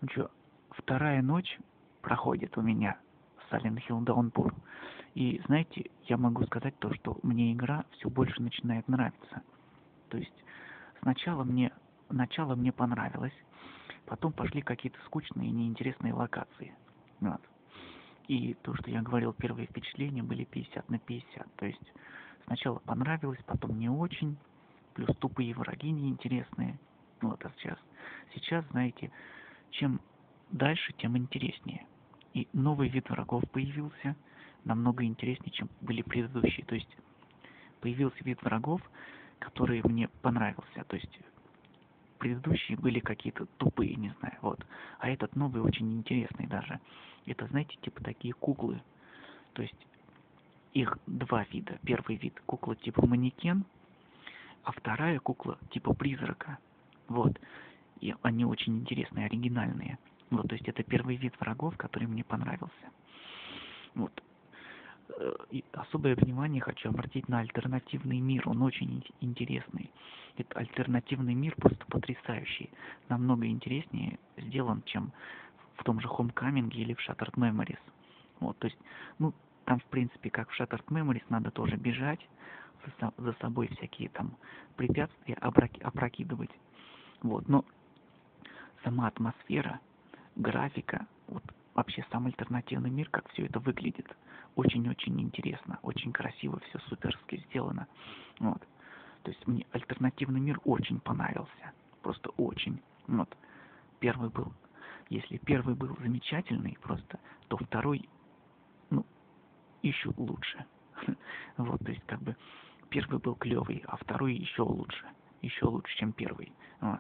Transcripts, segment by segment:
Ну что, вторая ночь проходит у меня Silent Hill Downpour. И знаете, я могу сказать то, что мне игра все больше начинает нравиться. То есть сначала начало мне понравилось, потом пошли какие-то скучные и неинтересные локации. Вот. И то, что я говорил, первые впечатления были 50/50. То есть сначала понравилось, потом не очень, плюс тупые враги неинтересные. Вот, а сейчас, знаете, чем дальше, тем интереснее. И новый вид врагов появился, намного интереснее, чем были предыдущие. То есть появился вид врагов, который мне понравился. То есть предыдущие были какие-то тупые, не знаю, вот. А этот новый очень интересный даже. Это, знаете, типа такие куклы. То есть их два вида. Первый вид кукла типа манекен, а вторая кукла типа призрака. Вот. И они очень интересные, оригинальные. Вот, то есть это первый вид врагов, который мне понравился. Вот. И особое внимание хочу обратить на альтернативный мир. Он очень интересный. Этот альтернативный мир просто потрясающий. Намного интереснее сделан, чем в том же Homecoming или в Shattered Memories. Вот, то есть, ну, там, в принципе, как в Shattered Memories, надо тоже бежать, за собой всякие там препятствия опрокидывать. Вот, но сама атмосфера, графика, вот вообще сам альтернативный мир, как все это выглядит, очень-очень интересно, очень красиво, все суперски сделано. Вот. То есть мне альтернативный мир очень понравился, просто очень. Вот. Первый был, если первый был замечательный просто, то второй, ну, еще лучше. Вот, то есть как бы первый был клевый, а второй еще лучше, чем первый. Вот.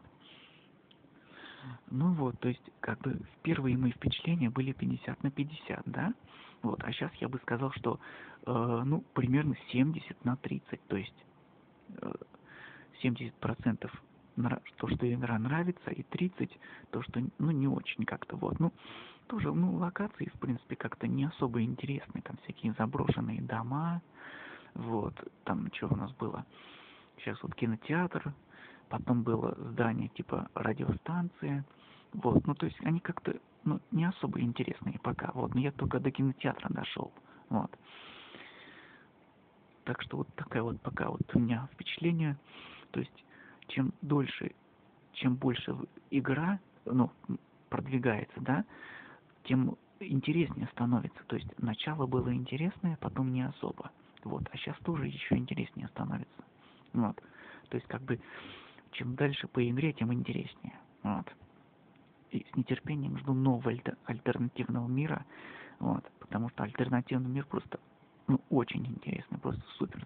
Ну вот, то есть, как бы, первые мои впечатления были 50/50, да? Вот, а сейчас я бы сказал, что, ну, примерно 70/30, то есть, 70% то, что игра нравится, и 30% то, что, ну, не очень как-то, вот. Ну, тоже, ну, локации, в принципе, как-то не особо интересны, там всякие заброшенные дома, вот, там, что у нас было? Сейчас вот кинотеатр, потом было здание типа радиостанции, вот, ну то есть они как-то, ну, не особо интересные пока, вот, но я только до кинотеатра дошел, вот. Так что вот такая вот пока вот у меня впечатление, то есть чем дольше, чем больше игра, ну, продвигается, да, тем интереснее становится, то есть начало было интересное, потом не особо, вот, а сейчас тоже еще интереснее становится, вот, то есть как бы чем дальше по игре, тем интереснее. Вот. И с нетерпением жду нового альтернативного мира, вот, потому что альтернативный мир просто, ну, очень интересный, просто супер